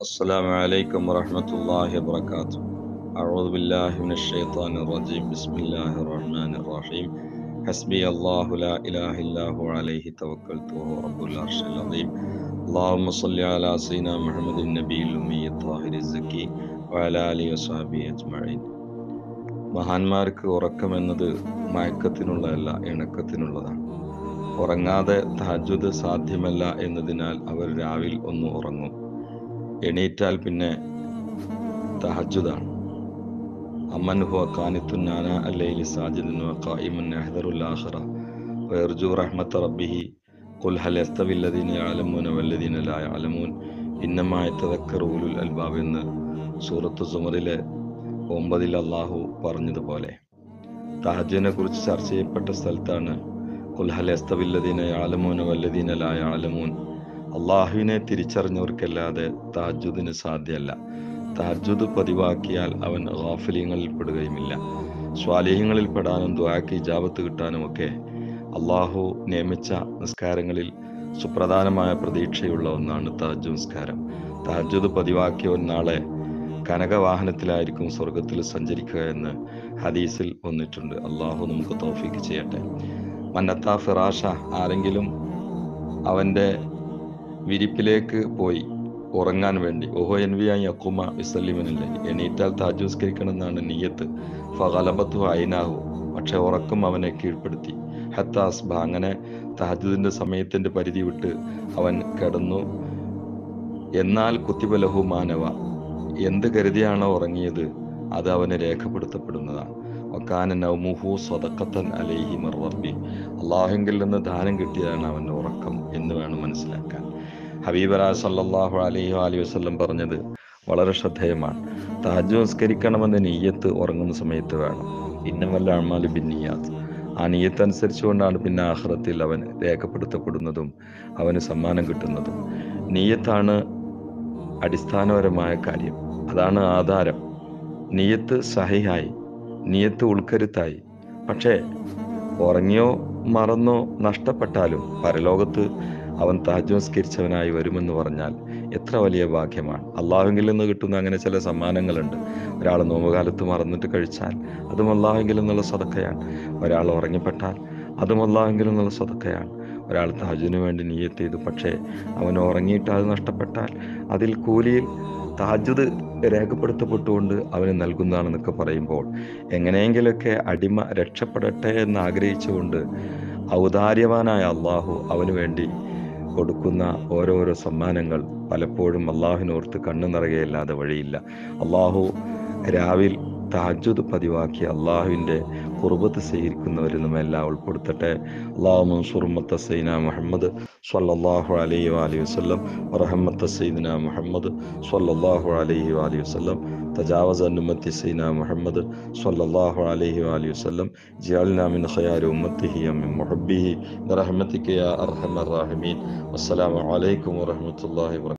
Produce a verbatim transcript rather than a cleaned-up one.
السلام عليكم ورحمة الله وبركاته. أعوذ بالله من الشيطان الرجيم. بسم الله الرحمن الرحيم. حسبي الله لا إله إلا هو عليه توكلت وهو رب العرش العظيم. اللهم صل على سيدنا محمد النبي الأمي الطاهر الزكي وعلى آله وصحبه أجمعين. മഹാന്മാർക്ക് ഉറക്കമെന്നത് മയക്കത്തിനുള്ളതല്ല, ഇണക്കത്തിനുള്ളതാണ്. ഉറങ്ങാതെ തഹജ്ജുദ് സാധ്യമല്ല എന്നതിനാൽ അവർ രാവിൽ ഒന്ന് ഉറങ്ങും. എണീറ്റാൽ പിന്നെ തഹജ്ജുദാണ്. അമ്മൻ ഹുവ ഖാനിത്തുൻ ആനാ അല്ലൈലി സാജിദുൻ വഖായിമുൻ യഹ്ദറുൽ ആഖിറ വയർജു റഹ്മത റബ്ബിഹി ഖുൽ ഹൽ യസ്തവി അല്ലദീന യഅലമൂന വല്ലദീന ലാ യഅലമൂൻ ഇന്നമാ യതദക്കറു ഉലുൽ അൽബാബ് എന്ന് സൂറത്ത് സുമറിലെ ഒമ്പതിൽ അള്ളാഹു പറഞ്ഞതുപോലെ തഹജ്ജുദിനെ കുറിച്ച് ചർച്ച ചെയ്യപ്പെട്ട സ്ഥലത്താണ് ഖുൽ ഹൽ യസ്തവി അല്ലദീന യഅലമൂന വല്ലദീന ലാ യഅലമൂൻ. അള്ളാഹുവിനെ തിരിച്ചറിഞ്ഞവർക്കല്ലാതെ തഹജ്ജുദിന് സാധ്യമല്ല. തഹജ്ജുദ് പതിവാക്കിയാൽ അവൻ ഗാഫിലീങ്ങളിൽ പെടുകയുമില്ല. സ്വാലിഹ്യങ്ങളിൽ പെടാനും ദുആക്ക് ഇജാബത്ത് കിട്ടാനുമൊക്കെ അള്ളാഹു നിയമിച്ച നിസ്കാരങ്ങളിൽ സുപ്രധാനമായ പ്രതീക്ഷയുള്ള ഒന്നാണ് തഹജ്ജുദ് നിസ്കാരം. തഹജ്ജുദ് പതിവാക്കിയവൻ നാളെ കനകവാഹനത്തിലായിരിക്കും സ്വർഗത്തിൽ സഞ്ചരിക്കുക എന്ന് ഹദീസിൽ വന്നിട്ടുണ്ട്. അള്ളാഹു നമുക്ക് തൗഫീക്ക് ചെയ്യട്ടെ. മന്നത്താ ഫിറാഷ, ആരെങ്കിലും അവൻ്റെ വിരിപ്പിലേക്ക് പോയി ഉറങ്ങാൻ വേണ്ടി ഓഹോ എൻവിയായി അക്കുമ വിസല്ലിമനല്ലേ, എണീറ്റാൽ താജുസ്കരിക്കണം എന്നാണ് നിയ്യത്ത്. ഫഗലബത്തു ഐനാഹു, പക്ഷെ ഉറക്കം അവനെ കീഴ്പ്പെടുത്തി. ഹത്താസ്ബ, അങ്ങനെ തഹജ്ജുദിന്റെ സമയത്തിന്റെ പരിധി വിട്ട് അവൻ കിടന്നു. എന്നാൽ കുത്തിബലഹു മാനവ, എന്ത് കരുതിയാണോ ഉറങ്ങിയത് അത് അവന് രേഖപ്പെടുത്തപ്പെടുന്നതാണ്. വക്കാന നൗമുഹു സദഖത്തൻ അലൈഹി മിർ റബ്ബി, അള്ളാഹുവിൽ നിന്ന് ദാനം കിട്ടിയതാണ് അവൻ്റെ ഉറക്കം എന്ന് വേണം മനസ്സിലാക്കാൻ. ഹബീബന സല്ലല്ലാഹു അലൈഹി വഅലിഹി വസല്ലം പറഞ്ഞത് വളരെ ശ്രദ്ധേയമാണ്. തഹജ്ജുദ് നിസ്കരിക്കണമെന്ന നിയ്യത്ത് ഉറങ്ങുന്ന സമയത്ത് വേണം. ഇന്നമൽ അഅ്മാലു ബിന്നിയാത്ത്, ആ നിയ്യത്ത് അനുസരിച്ചുകൊണ്ടാണ് പിന്നെ ആഖിറത്തിൽ അവൻ രേഖപ്പെടുത്തപ്പെടുന്നതും അവന് സമ്മാനം കിട്ടുന്നതും. നിയ്യത്താണ് അടിസ്ഥാനപരമായ കാര്യം, അതാണ് ആധാരം. നിയ്യത്ത് സഹിഹായി, നിയ്യത്ത് ഉൾക്കരുത്തായി, പക്ഷേ ഉറങ്ങിയോ മറന്നോ നഷ്ടപ്പെട്ടാലും പരലോകത്ത് അവൻ തഹജ്ജുദ് നിസ്കരിച്ചവനായി വരുമെന്ന് പറഞ്ഞാൽ എത്ര വലിയ ഭാഗ്യമാണ്. അള്ളാഹുവിൽ നിന്ന് കിട്ടുന്ന അങ്ങനെ ചില സമ്മാനങ്ങളുണ്ട്. ഒരാൾ നോമ്പുകാലത്ത് മറന്നിട്ട് കഴിച്ചാൽ അതും അള്ളാഹുവിൽ നിന്നുള്ള സദഖയാണ്. ഒരാൾ ഉറങ്ങിപ്പെട്ടാൽ അതും അള്ളാഹുവിൽ നിന്നുള്ള സദഖയാണ്. ഒരാൾ തഹജ്ജുദിന് വേണ്ടി നിയ്യത്ത് ചെയ്തു, പക്ഷേ അവൻ ഉറങ്ങിയിട്ട് അത് നഷ്ടപ്പെട്ടാൽ അതിൽ കൂലിയിൽ തഹജ്ജുദ് രേഖപ്പെടുത്തപ്പെട്ടുകൊണ്ട് അവന് നൽകുന്നതാണെന്നൊക്കെ പറയുമ്പോൾ എങ്ങനെയെങ്കിലൊക്കെ അടിമ രക്ഷപ്പെടട്ടെ എന്ന് ആഗ്രഹിച്ചുകൊണ്ട് ഔദാര്യവാനായ അള്ളാഹു അവന് വേണ്ടി കൊടുക്കുന്ന ഓരോരോ സമ്മാനങ്ങൾ പലപ്പോഴും അള്ളാഹുവിനോർത്ത് കണ്ണു നിറയുകയല്ലാതെ വഴിയില്ല. അള്ളാഹു രാവിൽ തഹജ്ജുദ് പതിവാക്കി അള്ളാഹുവിൻ്റെ ഖുർബത്ത് സ്വീകരിക്കുന്നവരിൽ നിന്നും എല്ലാം ഉൾപ്പെടുത്തട്ടെ. അല്ലാഹു മൻസൂർ ഉമ്മത്ത സയ്യിദനാ മുഹമ്മദ് സ്വല്ലല്ലാഹു അലൈഹി വഅലിഹി വസല്ലം വറഹ്മത്ത സയ്യിദനാ മുഹമ്മദ് സ്വല്ലല്ലാഹു അലൈഹി വഅലിഹി വസല്ലം തജാവസ അൻ ഉമ്മത്തി സയ്യിദനാ മുഹമ്മദ് സ്വല്ലല്ലാഹു അലൈഹി വഅലിഹി വസല്ലം ജഅൽനാ മിൻ ഖിയാരി ഉമ്മത്തിഹി മിൻ മുഹബ്ബിഹി ബിറഹ്മതിക യാ അർഹമർ റഹീമീൻ. വസ്സലാമു അലൈക്കും വറഹ്മത്തുള്ളാഹി വബറകാതുഹു.